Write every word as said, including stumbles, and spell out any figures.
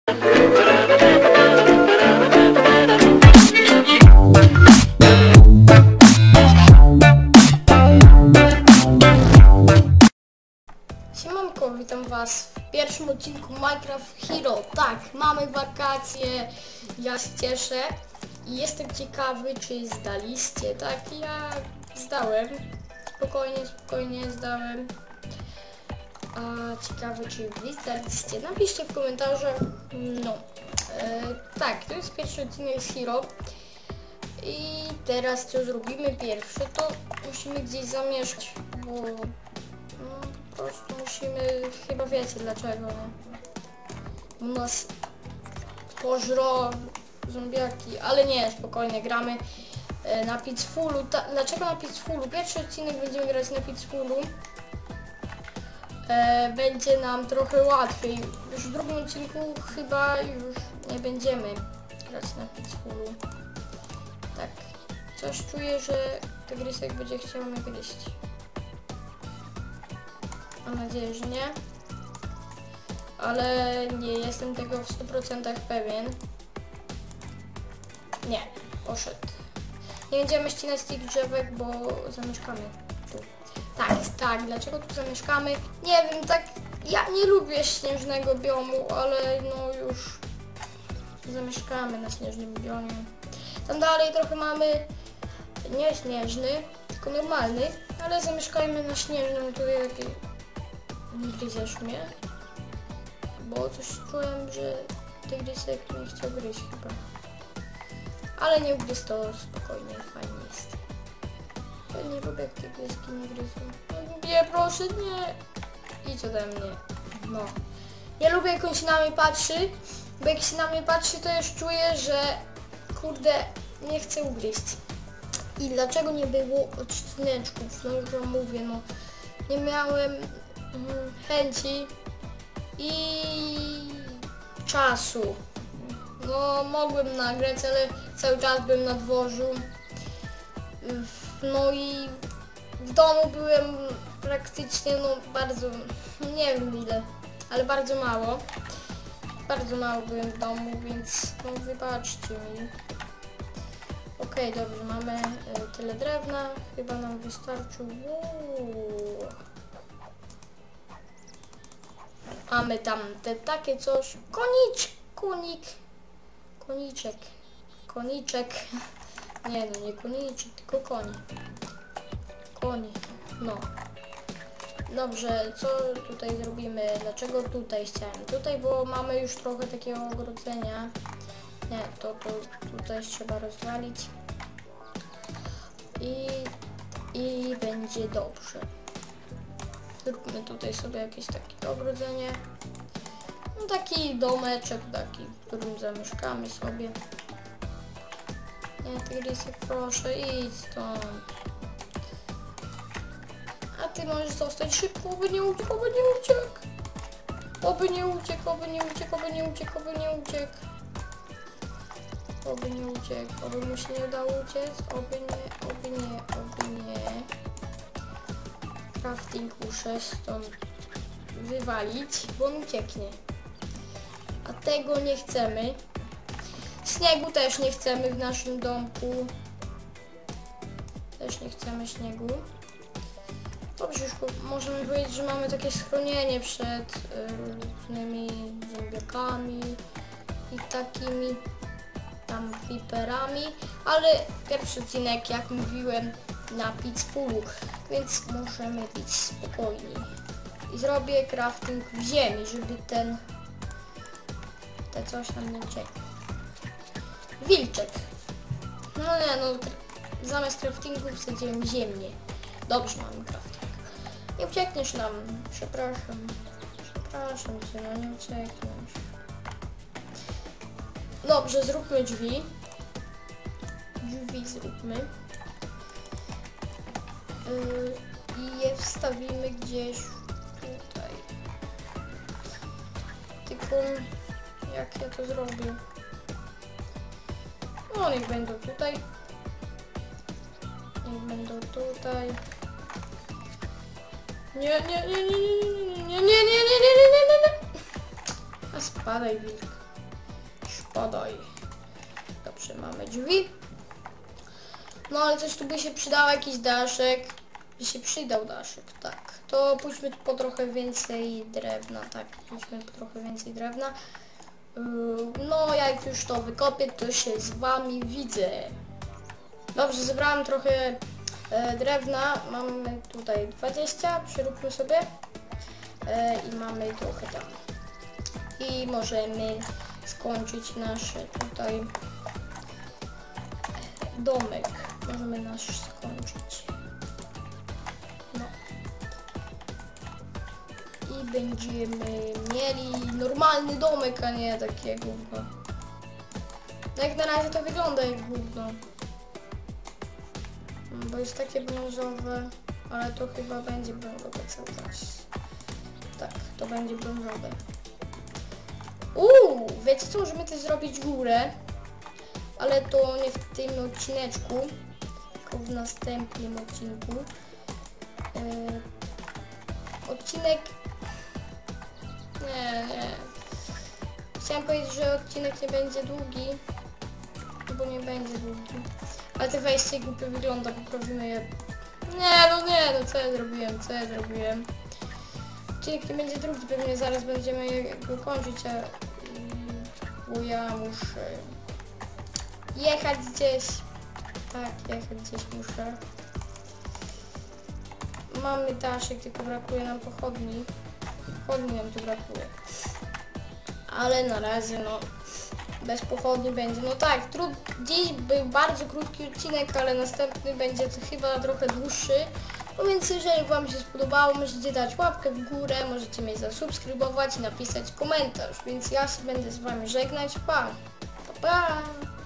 Siemanko, witam was w pierwszym odcinku Minecraft Hero. Tak, mamy wakacje, ja się cieszę i jestem ciekawy, czy zdaliście. Tak, ja zdałem, spokojnie, spokojnie zdałem. A ciekawy, czy wy zdaliście. Napiszcie w komentarzach. No, e, tak, to jest pierwszy odcinek z Hero. I teraz co zrobimy pierwsze, to musimy gdzieś zamieszkać, bo no, po prostu musimy, chyba wiecie dlaczego, nie? U nas pożro zombiaki, ale nie, spokojnie, gramy e, na Peacefulu. Ta, dlaczego na Peacefulu? Pierwszy odcinek będziemy grać na Peacefulu. E, będzie nam trochę łatwiej. Już w drugim odcinku chyba już nie będziemy grać na Peacefulu. Tak, coś czuję, że tygrysek będzie chciał mnie gryźć. Mam nadzieję, że nie. Ale nie jestem tego w stu procentach pewien. Nie, poszedł. Nie będziemy ścinać tych drzewek, bo zamieszkamy tu. Tak, tak, dlaczego tu zamieszkamy? Nie wiem, tak, ja nie lubię śnieżnego biomu, ale no już zamieszkamy na śnieżnym biomie. Tam dalej trochę mamy nie śnieżny, tylko normalny, ale zamieszkajmy na śnieżnym. Tutaj lepiej nie gryziesz mnie, bo coś czułem, że tygrysek nie chciał gryźć chyba. Ale nie ugryzł, to spokojnie, fajnie jest. Ja nie lubię, jak tygryski nie gryzą. Nie, proszę, nie. Idź ode mnie. No. Nie lubię, jak on się na mnie patrzy, bo jak się na mnie patrzy, to już czuję, że kurde, nie chcę ugryźć. I dlaczego nie było odcineczków? No już wam mówię, no nie miałem mm, chęci i czasu. No mogłem nagrać, ale cały czas byłem na dworzu. No i w domu byłem praktycznie, no bardzo, nie wiem ile, ale bardzo mało. Bardzo mało byłem w domu, więc no wybaczcie mi. Okej, okay, dobrze, mamy y, tyle drewna, chyba nam wystarczy. Uuu. Mamy tam te takie coś. Konicz, konik, koniczek, koniczek. Nie no, nie koniczek, tylko koń. Koń, no. Dobrze, co tutaj zrobimy? Dlaczego tutaj chciałem? Tutaj, bo mamy już trochę takiego ogrodzenia. Nie, to, to tutaj trzeba rozwalić. I, i będzie dobrze. Zróbmy tutaj sobie jakieś takie ogrodzenie. No taki domeczek taki, w którym zamieszkamy sobie. Nie, tygrysek, proszę, idź stąd. A ty możesz zostać szybko, oby nie uciekł, oby nie uciekł. Oby nie uciekł, oby nie uciekł, oby nie uciekł, oby nie uciekł. Oby nie uciekł, oby mu się nie udało uciec, oby nie, oby nie, oby nie. Crafting muszę stąd wywalić, bo on ucieknie. A tego nie chcemy. Śniegu też nie chcemy w naszym domku. Też nie chcemy śniegu. Dobrze, już możemy powiedzieć, że mamy takie schronienie przed yy, różnymi zombiakami i takimi tam creeperami, ale pierwszy odcinek, jak mówiłem, na Peacefulu, więc możemy być spokojni. I zrobię crafting w ziemi, żeby ten te coś tam nie uciekło. Wilczek. No nie, no zamiast craftingu wsadziłem ziemię. Dobrze, mamy crafting. Nie uciekniesz nam. Przepraszam. Przepraszam cię, no nie uciekniesz. Dobrze, zróbmy drzwi. Drzwi zróbmy. Yy, I je wstawimy gdzieś tutaj. Tylko jak ja to zrobię? No niech będą tutaj. Niech będą tutaj. Nie, nie, nie, nie, nie, nie, nie, nie, nie, nie, nie, nie, nie, nie. A spadaj, wilk. Spadaj. Dobrze, mamy drzwi. No ale coś tu by się przydał, jakiś daszek. By się przydał daszek, tak. To pójdźmy po trochę więcej drewna, tak. Pójdźmy po trochę więcej drewna. No jak już to wykopię, to się z wami widzę. Dobrze, zebrałem trochę e, drewna. Mamy tutaj dwadzieścia, przeróbmy sobie. E, I mamy trochę tam. I możemy skończyć nasz tutaj domek. Możemy nasz skończyć. No. I będziemy mieli normalny domek, a nie takie gówno. No jak na razie to wygląda jak gówno. Bo jest takie brązowe, ale to chyba będzie brązowe cały czas. Tak, to będzie brązowe. Uuu, wiecie co, możemy też zrobić górę, ale to nie w tym odcineczku, tylko w następnym odcinku. Yy, odcinek... Nie, nie. Chciałem powiedzieć, że odcinek nie będzie długi, bo nie będzie długi. Ale te wejście głupio wygląda, poprawimy je. Nie, no nie, no co ja zrobiłem, co ja zrobiłem. Odcinek nie będzie drugi, pewnie zaraz będziemy go kończyć, a bo ja muszę jechać gdzieś. Tak, jechać gdzieś muszę. Mamy daszek, tylko brakuje nam pochodni. Pochodni nam tu brakuje. Ale na razie no bez pochodni będzie. No tak, trud... dziś był bardzo krótki odcinek, ale następny będzie to chyba trochę dłuższy. No więc jeżeli wam się spodobało, możecie dać łapkę w górę, możecie mnie zasubskrybować i napisać komentarz. Więc ja się będę z wami żegnać. Pa! Pa, pa!